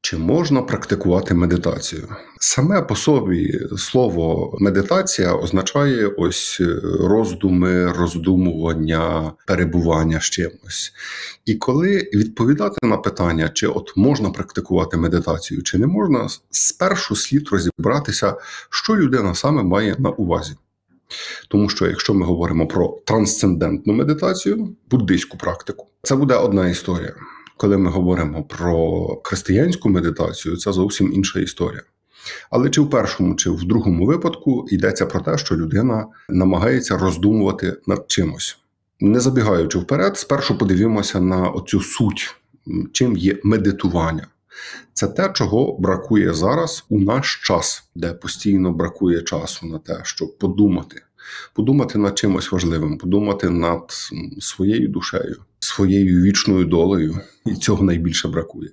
Чи можна практикувати медитацію? Саме по собі слово медитація означає ось роздуми, роздумування, перебування з чимось. І коли відповідати на питання, чи от можна практикувати медитацію, чи не можна, спершу слід розібратися, що людина саме має на увазі. Тому що якщо ми говоримо про трансцендентну медитацію, буддийську практику, це буде одна історія. Коли ми говоримо про християнську медитацію, це зовсім інша історія. Але чи в першому, чи в другому випадку йдеться про те, що людина намагається роздумувати над чимось. Не забігаючи вперед, спершу подивимося на оцю суть, чим є медитування. Це те, чого бракує зараз у наш час, де постійно бракує часу на те, щоб подумати. Подумати над чимось важливим, подумати над своєю душею, своєю вічною долею, і цього найбільше бракує.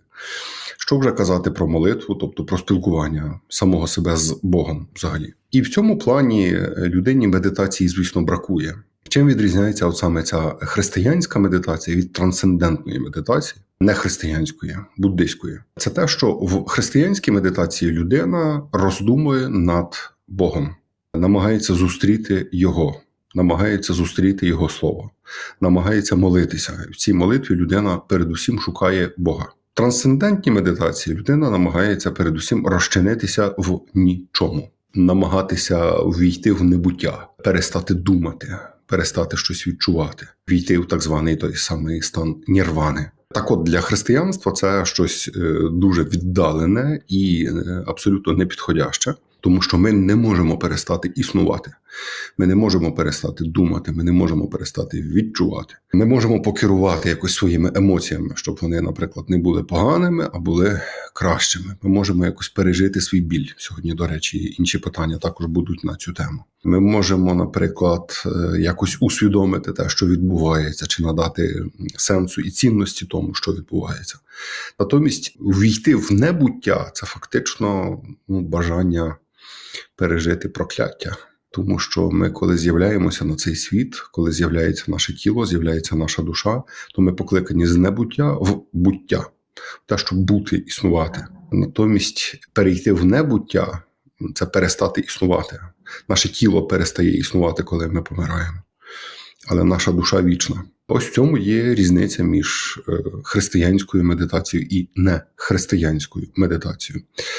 Що вже казати про молитву, тобто про спілкування самого себе з Богом взагалі. І в цьому плані людині медитації, звісно, бракує. Чим відрізняється от саме ця християнська медитація від трансцендентної медитації, не християнської, буддийської? Це те, що в християнській медитації людина роздумує над Богом, намагається зустріти Його, намагається зустріти Його Слово, намагається молитися. В цій молитві людина передусім шукає Бога. В трансцендентній медитації людина намагається передусім розчинитися в нічому, намагатися ввійти в небуття, перестати думати, перестати щось відчувати, війти в так званий той самий стан нірвани. Так от, для християнства це щось дуже віддалене і абсолютно непідходяще, тому що ми не можемо перестати існувати. Ми не можемо перестати думати, ми не можемо перестати відчувати. Ми можемо покерувати якось своїми емоціями, щоб вони, наприклад, не були поганими, а були кращими. Ми можемо якось пережити свій біль. Сьогодні, до речі, інші питання також будуть на цю тему. Ми можемо, наприклад, якось усвідомити те, що відбувається, чи надати сенсу і цінності тому, що відбувається. Натомість, ввійти в небуття – це фактично бажання пережити прокляття. Тому що ми, коли з'являємося на цей світ, коли з'являється наше тіло, з'являється наша душа, то ми покликані з небуття в буття. Те, щоб бути, існувати. Натомість перейти в небуття – це перестати існувати. Наше тіло перестає існувати, коли ми помираємо. Але наша душа вічна. Ось в цьому є різниця між християнською медитацією і нехристиянською медитацією.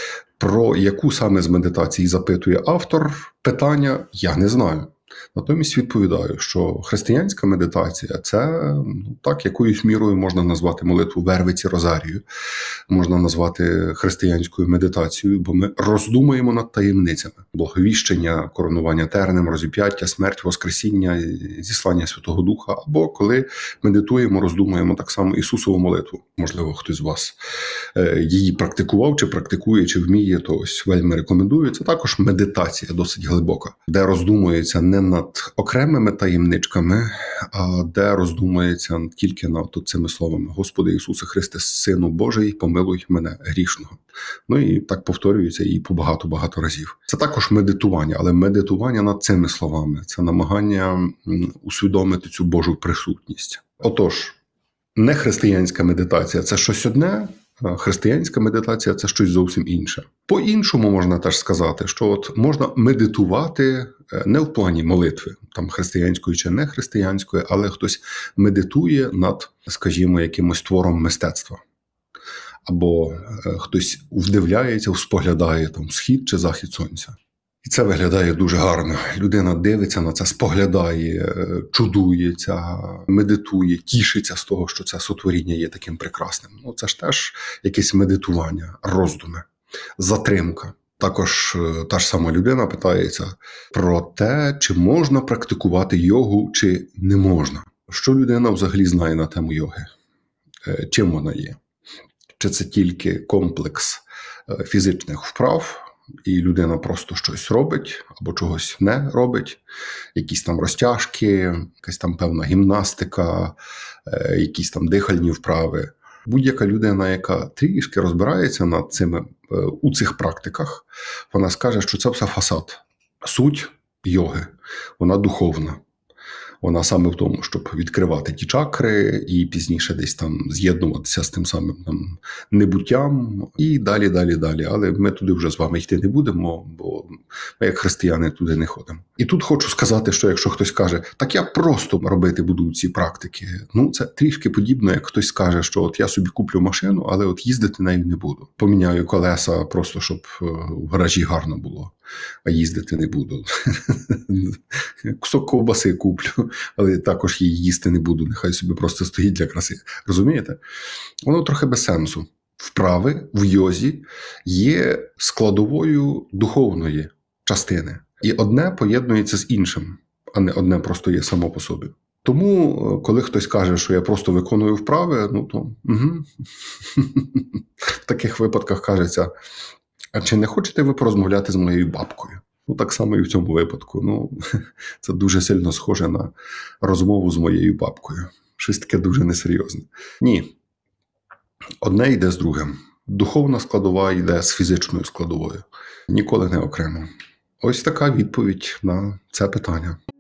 Про яку саме з медитацій запитує автор питання, я не знаю. Натомість відповідаю, що християнська медитація – це так, якоюсь мірою можна назвати молитву Вервиці Розарію, можна назвати християнською медитацією, бо ми роздумуємо над таємницями. Благовіщення, коронування тернем, розіп'яття, смерть, воскресіння, зіслання Святого Духа, або коли медитуємо, роздумуємо так само Ісусову молитву. Можливо, хтось з вас її практикував, чи практикує, чи вміє, то ось вельми рекомендую. Це також медитація досить глибока, де роздумується не над окремими таємничками, а де роздумується тільки над цими словами: Господи Ісусе Христе, Сину Божий, помилуй мене грішного. Ну і так повторюється і по багато разів. Це також медитування, але медитування над цими словами. Це намагання усвідомити цю Божу присутність. Отож, нехристиянська медитація – це щось одне, а християнська медитація – це щось зовсім інше. По-іншому можна теж сказати, що от можна медитувати не в плані молитви, там християнської чи не християнської, але хтось медитує над, скажімо, якимось твором мистецтва. Або хтось вдивляється, споглядає там схід чи захід сонця. І це виглядає дуже гарно. Людина дивиться на це, споглядає, чудується, медитує, тішиться з того, що це сотворіння є таким прекрасним. Ну, це ж теж якесь медитування, роздуми, затримка. Також та ж сама людина питається про те, чи можна практикувати йогу, чи не можна. Що людина взагалі знає на тему йоги? Чим вона є? Чи це тільки комплекс фізичних вправ, і людина просто щось робить або чогось не робить, якісь там розтяжки, якась там певна гімнастика, якісь там дихальні вправи. Будь-яка людина, яка трішки розбирається над цими, у цих практиках, вона скаже, що це все фасад. Суть йоги, вона духовна. Вона саме в тому, щоб відкривати ті чакри і пізніше десь там з'єднуватися з тим самим там небуттям і далі. Але ми туди вже з вами йти не будемо, бо ми як християни туди не ходимо. І тут хочу сказати, що якщо хтось каже, так я просто робити буду ці практики, це трішки подібно, як хтось скаже, що от я собі куплю машину, але от їздити нею не буду. Поміняю колеса просто, щоб в гаражі гарно було, а їздити не буду. Кусок ковбаси куплю, але також її їсти не буду, нехай собі просто стоїть для краси. Розумієте? Воно трохи без сенсу. Вправи в йозі є складовою духовної частини. І одне поєднується з іншим, а не одне просто є само по собі. Тому, коли хтось каже, що я просто виконую вправи, то в таких випадках кажеться, а чи не хочете ви порозмовляти з моєю бабкою? Так само і в цьому випадку. Це дуже сильно схоже на розмову з моєю бабкою. Щось таке дуже несерйозне. Ні. Одне йде з другим. Духовна складова йде з фізичною складовою. Ніколи не окремо. Ось така відповідь на це питання.